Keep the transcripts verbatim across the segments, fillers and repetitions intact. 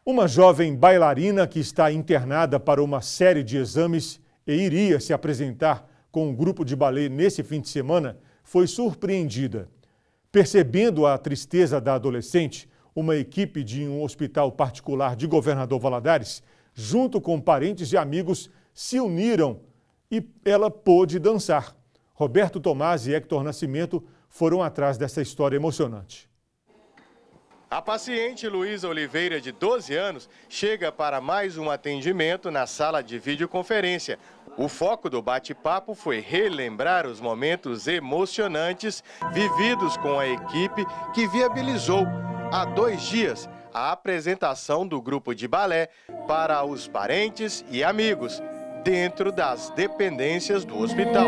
Uma jovem bailarina que está internada para uma série de exames e iria se apresentar com um grupo de balé nesse fim de semana foi surpreendida. Percebendo a tristeza da adolescente, uma equipe de um hospital particular de Governador Valadares, junto com parentes e amigos, se uniram e ela pôde dançar. Roberto Tomás e Hector Nascimento foram atrás dessa história emocionante. A paciente Luísa Oliveira, de doze anos, chega para mais um atendimento na sala de videoconferência. O foco do bate-papo foi relembrar os momentos emocionantes vividos com a equipe que viabilizou, há dois dias, a apresentação do grupo de balé para os parentes e amigos, dentro das dependências do hospital.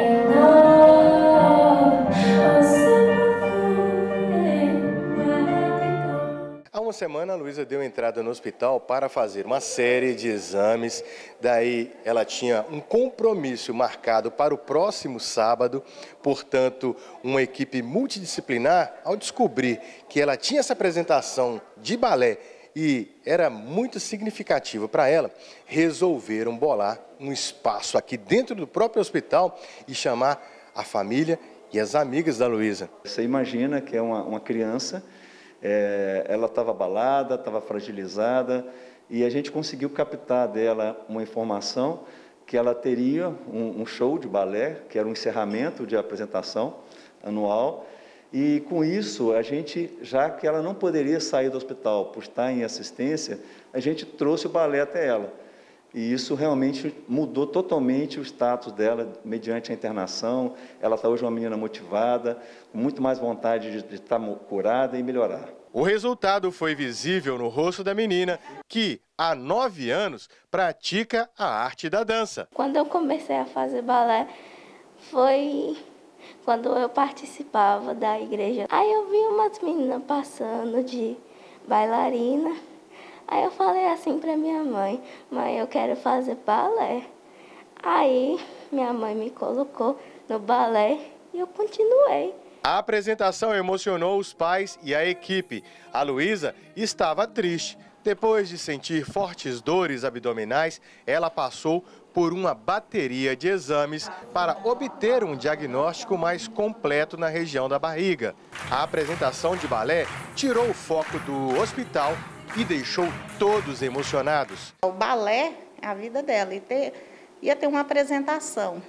Há uma semana, a Luísa deu entrada no hospital para fazer uma série de exames. Daí, ela tinha um compromisso marcado para o próximo sábado. Portanto, uma equipe multidisciplinar, ao descobrir que ela tinha essa apresentação de balé e era muito significativo para ela, resolveram bolar um espaço aqui dentro do próprio hospital e chamar a família e as amigas da Luísa. Você imagina que é uma, uma criança, é, ela estava abalada, estava fragilizada, e a gente conseguiu captar dela uma informação que ela teria um, um show de balé, que era um encerramento de apresentação anual. E com isso, a gente, já que ela não poderia sair do hospital por estar em assistência, a gente trouxe o balé até ela. E isso realmente mudou totalmente o status dela mediante a internação. Ela está hoje uma menina motivada, com muito mais vontade de, de estar curada e melhorar. O resultado foi visível no rosto da menina, que há nove anos pratica a arte da dança. Quando eu comecei a fazer balé, foi quando eu participava da igreja. Aí eu vi umas meninas passando de bailarina. Aí eu falei assim para minha mãe: mãe, eu quero fazer balé. Aí minha mãe me colocou no balé e eu continuei. A apresentação emocionou os pais e a equipe. A Luísa estava triste. Depois de sentir fortes dores abdominais, ela passou por uma bateria de exames para obter um diagnóstico mais completo na região da barriga. A apresentação de balé tirou o foco do hospital e deixou todos emocionados. O balé é a vida dela, e ter, ia ter uma apresentação.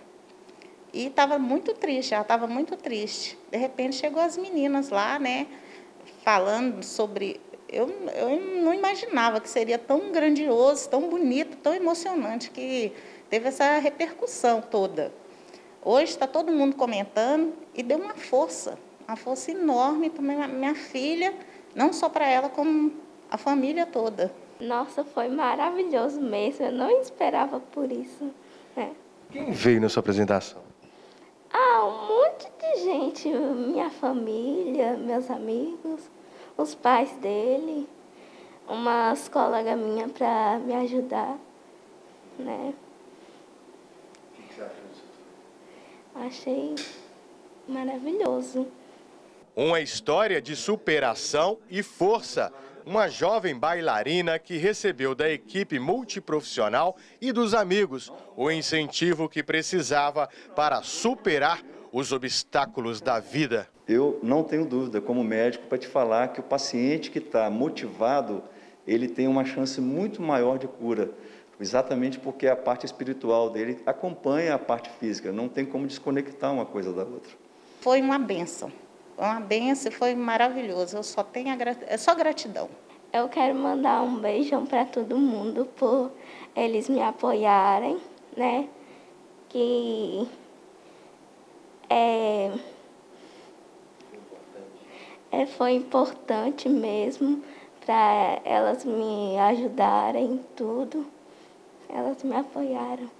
E estava muito triste, ela estava muito triste. De repente chegou as meninas lá, né, falando sobre... Eu, eu não imaginava que seria tão grandioso, tão bonito, tão emocionante, que teve essa repercussão toda. Hoje está todo mundo comentando e deu uma força, uma força enorme para minha, minha filha, não só para ela, como a família toda. Nossa, foi maravilhoso mesmo, eu não esperava por isso. É. Quem veio na sua apresentação? Ah, um monte de gente, minha família, meus amigos, os pais dele, umas colegas minhas para me ajudar, né? O que você achou disso? Achei maravilhoso. Uma história de superação e força. Uma jovem bailarina que recebeu da equipe multiprofissional e dos amigos o incentivo que precisava para superar os obstáculos da vida. Eu não tenho dúvida, como médico, para te falar que o paciente que está motivado, ele tem uma chance muito maior de cura, exatamente porque a parte espiritual dele acompanha a parte física, não tem como desconectar uma coisa da outra. Foi uma bênção, uma bênção, foi maravilhoso, eu só tenho a grat... é só gratidão. Eu quero mandar um beijão para todo mundo por eles me apoiarem, né, que é... É, foi importante mesmo para elas me ajudarem em tudo. Elas me apoiaram.